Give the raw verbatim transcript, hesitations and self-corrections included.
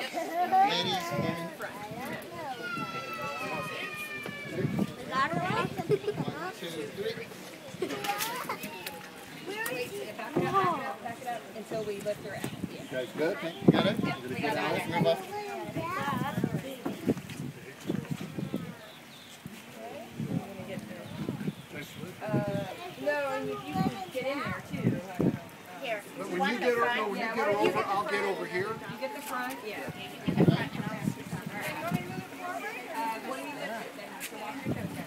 Ladies, women. One, two, three. Back it up, back it up, back it up until we lift her out. You guys good? You got it? Yep, we got it. Move up. Uh, no, and if you can get in there too. Uh, Here. But when you get her, no, when you get her over, I'll get over here. You get the front, yeah. You get the front and I'll sit on. Uh, when you lift it, then you have to walk your toes down.